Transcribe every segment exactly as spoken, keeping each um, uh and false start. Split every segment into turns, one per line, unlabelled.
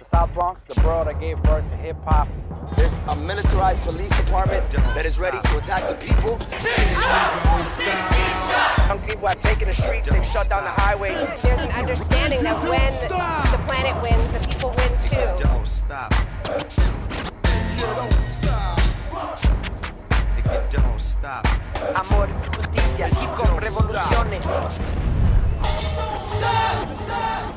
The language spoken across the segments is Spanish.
The South Bronx, the borough that gave birth to hip-hop.
There's a militarized police department that is ready to attack the people. Young people have taken the streets, they've shut down the highway.
There's an understanding that when the planet wins, the people win too.
Don't stop. You don't stop. You don't stop. Amor, justicia, hip hop, revoluciones.
Stop! Stop!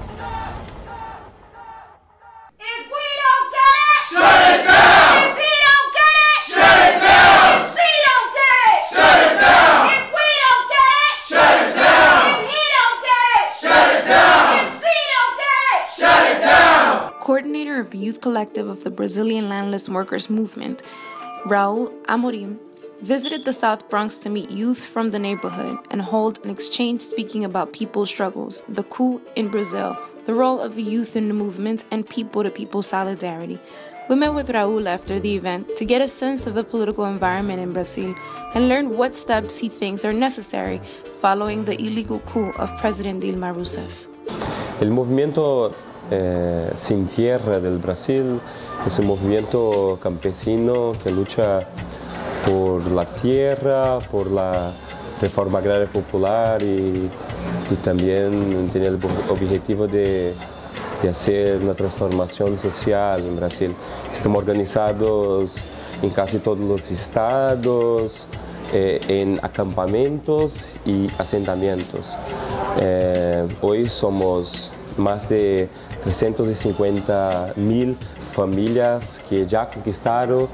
If we don't get it,
shut it down!
If he don't get it,
shut it down!
If she don't get it,
shut it down!
If we don't get it,
shut it down!
If he don't get it,
shut it down!
If she don't get it,
shut it down!
Coordinator of the Youth Collective of the Brazilian Landless Workers Movement, Raul Amorim, visited the South Bronx to meet youth from the neighborhood and hold an exchange speaking about people's struggles, the coup in Brazil, the role of the youth in the movement, and people-to-people solidarity. We met with Raul after the event to get a sense of the political environment in Brazil and learn what steps he thinks are necessary following the illegal coup of President Dilma Rousseff.
El movimiento eh, Sin Tierra del Brasil es un movimiento campesino que lucha por la tierra, por la reforma agraria popular y, y también tiene el objetivo de, de hacer una transformación social en Brasil. Estamos organizados en casi todos los estados, eh, en acampamentos y asentamientos. Eh, hoy somos más de trescientas cincuenta mil familias que ya conquistaron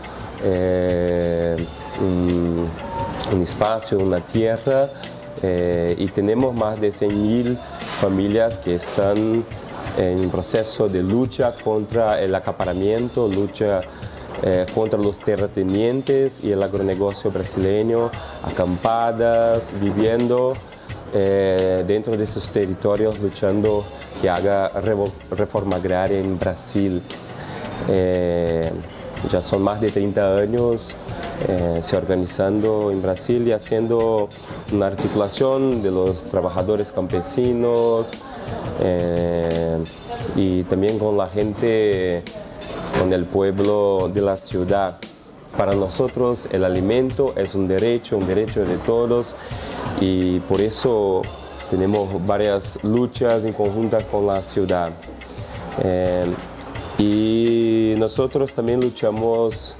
eh, un, un espacio, una tierra, eh, y tenemos más de cien mil familias que están en proceso de lucha contra el acaparamiento, lucha eh, contra los terratenientes y el agronegocio brasileño, acampadas, viviendo eh, dentro de esos territorios, luchando que haga reforma agraria en Brasil. Eh, ya son más de treinta años eh, se organizando en Brasil y haciendo una articulación de los trabajadores campesinos eh, y también con la gente, con el pueblo de la ciudad. Para nosotros el alimento es un derecho, un derecho de todos, y por eso tenemos varias luchas en conjunto con la ciudad. Eh, Y nosotros también luchamos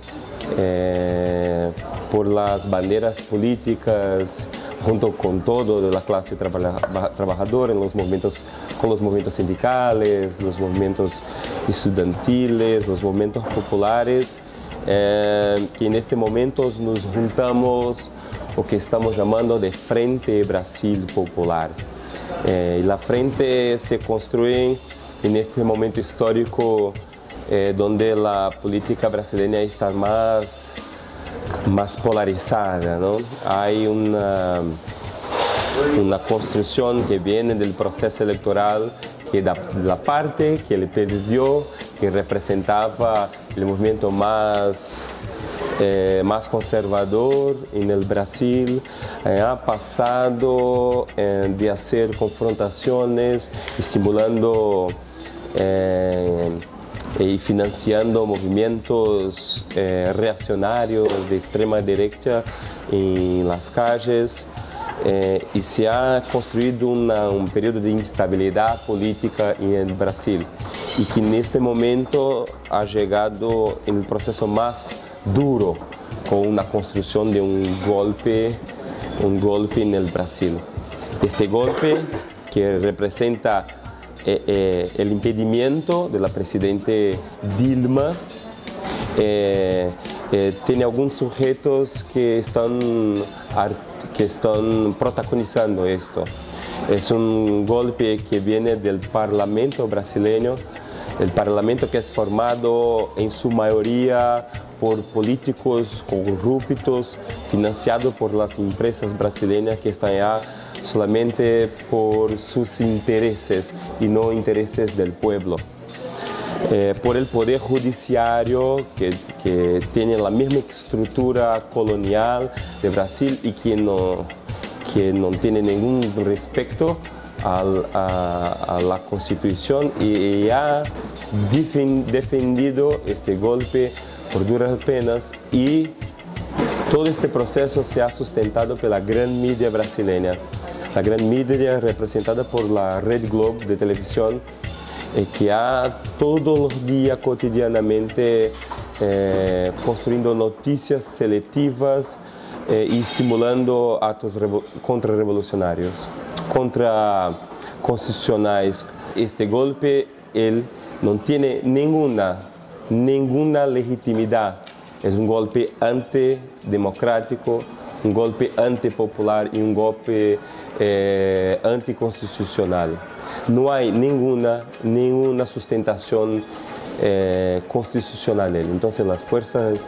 eh, por las banderas políticas junto con todo de la clase traba- trabajadora en los movimientos, con los movimientos sindicales, los movimientos estudiantiles, los movimientos populares, eh, que en este momento nos juntamos lo que estamos llamando de Frente Brasil Popular. Eh, y la frente se construye en este momento histórico eh, donde la política brasileña está más, más polarizada, ¿no? Hay una, una construcción que viene del proceso electoral que da la parte que le perdió, que representaba el movimiento más, eh, más conservador en el Brasil, eh, ha pasado eh, de hacer confrontaciones, estimulando eh, y financiando movimientos eh, reaccionarios de extrema derecha en las calles, eh, y se ha construido una, un periodo de instabilidad política en el Brasil, y que en este momento ha llegado en el proceso más duro, con una construcción de un golpe, un golpe en el Brasil. Este golpe que representa Eh, eh, el impedimento de la presidenta Dilma, eh, eh, tiene algunos sujetos que están, que están protagonizando esto. Es un golpe que viene del Parlamento brasileño, el Parlamento que es formado en su mayoría por políticos corruptos, financiados por las empresas brasileñas que están allá solamente por sus intereses y no intereses del pueblo. Eh, por el poder judiciario que, que tiene la misma estructura colonial de Brasil y que no, que no tiene ningún respeto al, a, a la Constitución y, y ha defendido este golpe por duras penas, y todo este proceso se ha sustentado por la gran media brasileña, la gran media representada por la Red Globo de televisión, eh, que ha todos los días, cotidianamente, eh, construyendo noticias selectivas eh, y estimulando actos contrarrevolucionarios, contra constitucionales. Este golpe él no tiene ninguna, ninguna legitimidad. Es un golpe antidemocrático, un golpe antipopular y un golpe eh, anticonstitucional. No hay ninguna, ninguna sustentación eh, constitucional en él. Entonces las fuerzas,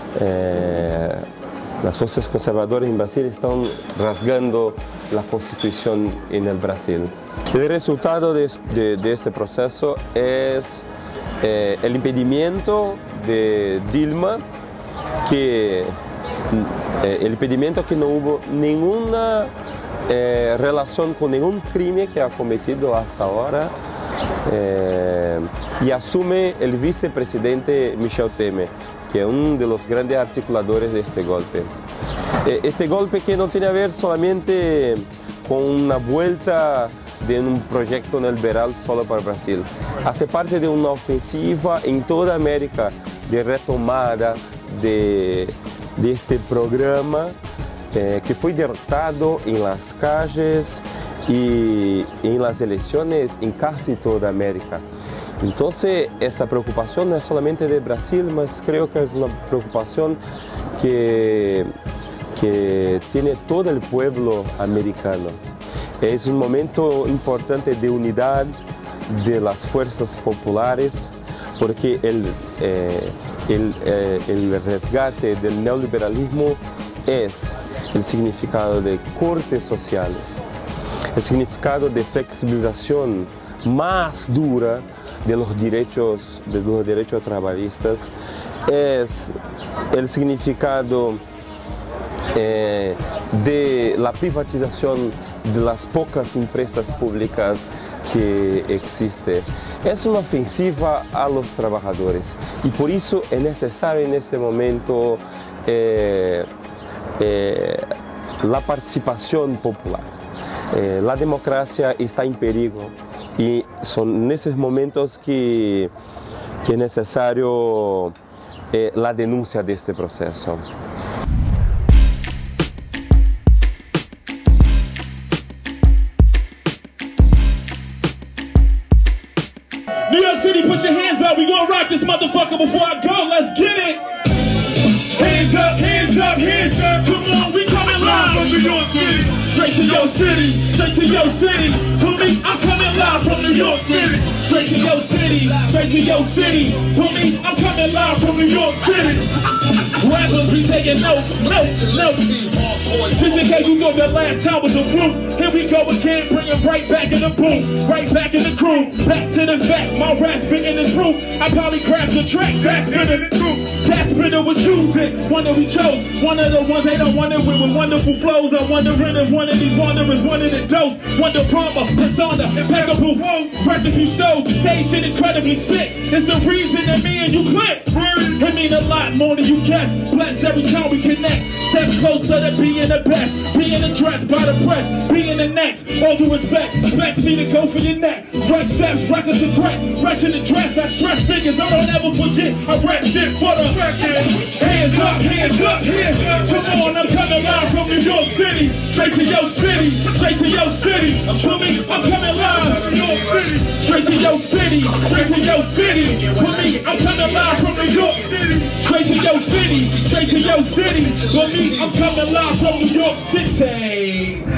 eh, las fuerzas conservadoras en Brasil están rasgando la Constitución en el Brasil. El resultado de, de, de este proceso es eh, el impedimento de Dilma, que eh, el impedimento que no hubo ninguna eh, relación con ningún crimen que ha cometido hasta ahora, eh, y asume el vicepresidente Michel Temer, que es uno de los grandes articuladores de este golpe. Eh, este golpe que no tiene que ver solamente con una vuelta de un proyecto neoliberal solo para Brasil, hace parte de una ofensiva en toda América de retomada de, de este programa eh, que fue derrotado en las calles y en las elecciones en casi toda América. Entonces, esta preocupación no es solamente de Brasil, mas creo que es una preocupación que, que tiene todo el pueblo americano. Es un momento importante de unidad de las fuerzas populares, porque el, eh, el, eh, el resgate del neoliberalismo es el significado de cortes sociales, el significado de flexibilización más dura de los derechos, de los derechos trabalhistas, es el significado eh, de la privatización de las pocas empresas públicas que existe. Es una ofensiva a los trabajadores y por eso es necesario en este momento eh, eh, la participación popular. Eh, la democracia está en peligro y son en esos momentos que, que es necesario eh, la denuncia de este proceso.
New York City, put your hands up. We gonna rock this motherfucker before I go. Let's get it. Hands up, hands up, hands up. Come on, we coming live from New York City. Straight to your city, straight to your city. For me, I'm coming live from New York City. Straight to your city, straight to your city. For me, I'm coming live from New York City. Rappers be taking notes, notes, notes. Just in case you thought that last time was a fluke, here we go again, bring it right back in the booth, right back in the groove, back to the fact, my rap spitting is proof. I probably cracked the track, that's been the truth. That spitter was choosing, one that we chose, one of the ones they don't want it with, with wonderful flows. I'm wondering if one of these wanderers wanted a dose. Wonder Palmer, persona, impeccable, breakfast you stove, stage shit incredibly sick. It's the reason that me and you click. It mean a lot more than you guess. Bless every time we connect. Step closer to being the best. Being addressed by the press. Being the next. All due respect. Expect me to go for your neck. Wreck steps, reckless regret. Wretched address. I stress figures. I don't ever forget. I rap shit for the record. Hands up, hands up, hands up. Come on, I'm coming live from New York City. Straight to your city. Straight to your city. For me, I'm coming live from New York City. Straight to your city. Straight to your city. For me, I'm coming live from New York City. Straight to your city. Straight to your city. For me, I'm coming live from New York City.